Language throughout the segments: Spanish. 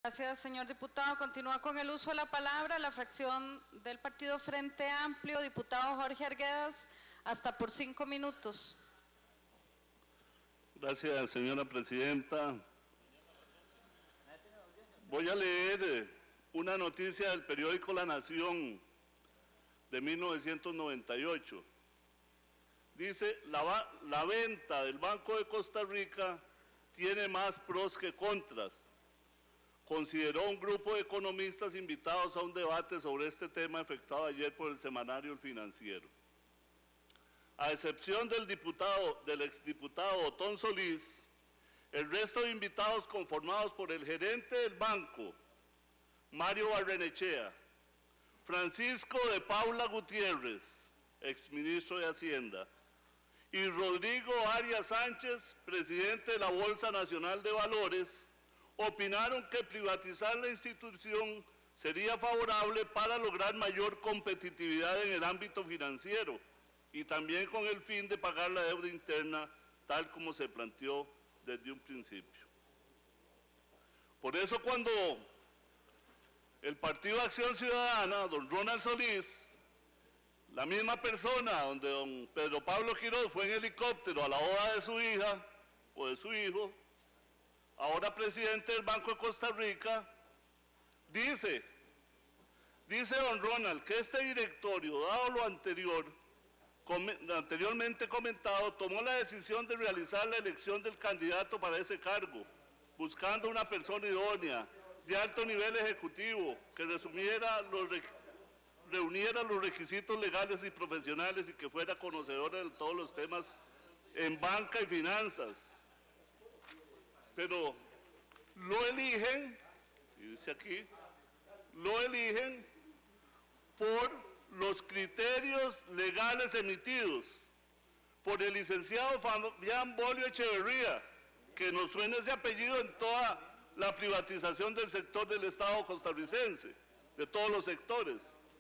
Gracias, señor diputado. Continúa con el uso de la palabra la fracción del Partido Frente Amplio, diputado Jorge Arguedas, hasta por 5 minutos. Gracias, señora presidenta. Voy a leer una noticia del periódico La Nación de 1998. Dice, la venta del Banco de Costa Rica tiene más pros que contras. Consideró un grupo de economistas invitados a un debate sobre este tema efectuado ayer por el semanario El Financiero. A excepción del exdiputado Otón Solís, el resto de invitados conformados por el gerente del banco, Mario Barrenechea, Francisco de Paula Gutiérrez, exministro de Hacienda, y Rodrigo Arias Sánchez, presidente de la Bolsa Nacional de Valores, opinaron que privatizar la institución sería favorable para lograr mayor competitividad en el ámbito financiero y también con el fin de pagar la deuda interna tal como se planteó desde un principio. Por eso cuando el Partido Acción Ciudadana, don Ronald Solís, la misma persona donde don Pedro Pablo Quiroz fue en helicóptero a la boda de su hija o de su hijo, ahora presidente del Banco de Costa Rica, dice don Ronald que este directorio, dado lo anteriormente comentado, tomó la decisión de realizar la elección del candidato para ese cargo, buscando una persona idónea, de alto nivel ejecutivo, que reuniera los requisitos legales y profesionales y que fuera conocedora de todos los temas en banca y finanzas. Pero lo eligen, y dice aquí, lo eligen por los criterios legales emitidos por el licenciado Fabián Bolio Echeverría, que nos suena ese apellido en toda la privatización del sector del Estado costarricense, de todos los sectores.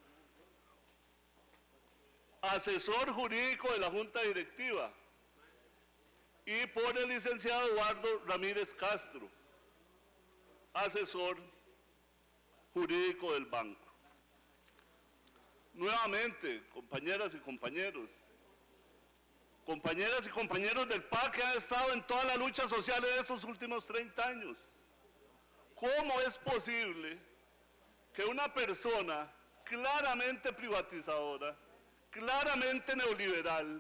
Asesor jurídico de la Junta Directiva, y por el licenciado Eduardo Ramírez Castro, asesor jurídico del banco. Nuevamente, compañeras y compañeros del PAC que han estado en toda la lucha social de estos últimos 30 años, ¿cómo es posible que una persona claramente privatizadora, claramente neoliberal,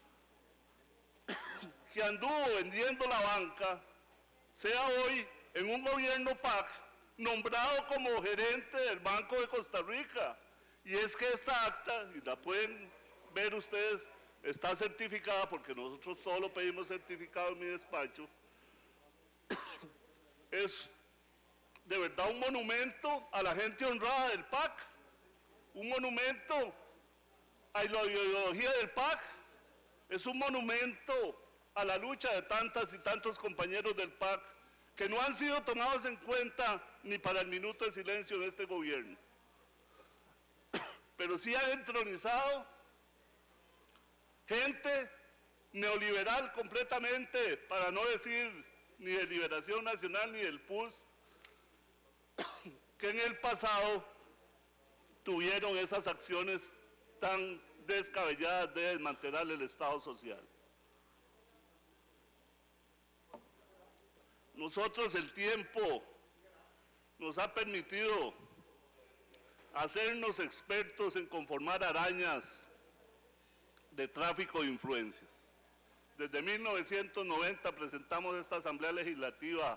que anduvo vendiendo la banca, sea hoy en un gobierno PAC nombrado como gerente del Banco de Costa Rica? Y es que esta acta, y la pueden ver ustedes, está certificada, porque nosotros todo lo pedimos certificado en mi despacho, es de verdad un monumento a la gente honrada del PAC, un monumento a la ideología del PAC, es un monumento a la lucha de tantas y tantos compañeros del PAC que no han sido tomados en cuenta ni para el minuto de silencio de este gobierno. Pero sí han entronizado gente neoliberal completamente, para no decir ni de Liberación Nacional ni del PUS, que en el pasado tuvieron esas acciones tan descabelladas de desmantelar el Estado social. Nosotros el tiempo nos ha permitido hacernos expertos en conformar arañas de tráfico de influencias. Desde 1990 presentamos esta Asamblea Legislativa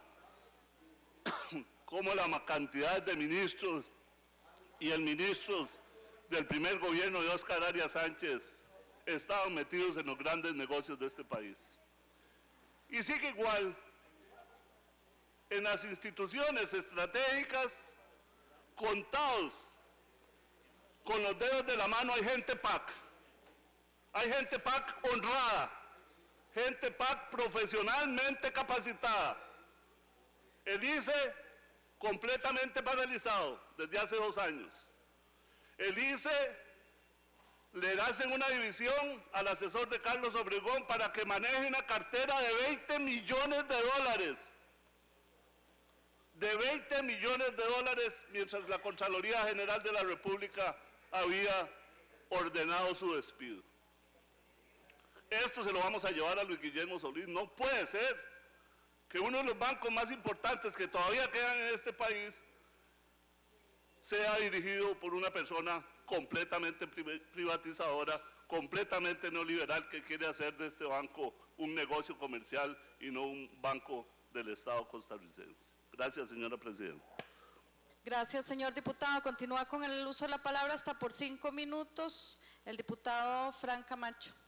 como la cantidad de ministros y exministros del primer gobierno de Óscar Arias Sánchez estaban metidos en los grandes negocios de este país. Y sigue igual. En las instituciones estratégicas, contados con los dedos de la mano, hay gente PAC. Hay gente PAC honrada, gente PAC profesionalmente capacitada. El ICE completamente paralizado desde hace 2 años. El ICE le hacen una división al asesor de Carlos Obregón para que maneje una cartera de 20 millones de dólares. de 20 millones de dólares, mientras la Contraloría General de la República había ordenado su despido. Esto se lo vamos a llevar a Luis Guillermo Solís. No puede ser que uno de los bancos más importantes que todavía quedan en este país sea dirigido por una persona completamente privatizadora, completamente neoliberal, que quiere hacer de este banco un negocio comercial y no un banco del Estado costarricense. Gracias, señora presidenta. Gracias, señor diputado. Continúa con el uso de la palabra hasta por 5 minutos el diputado Frank Camacho.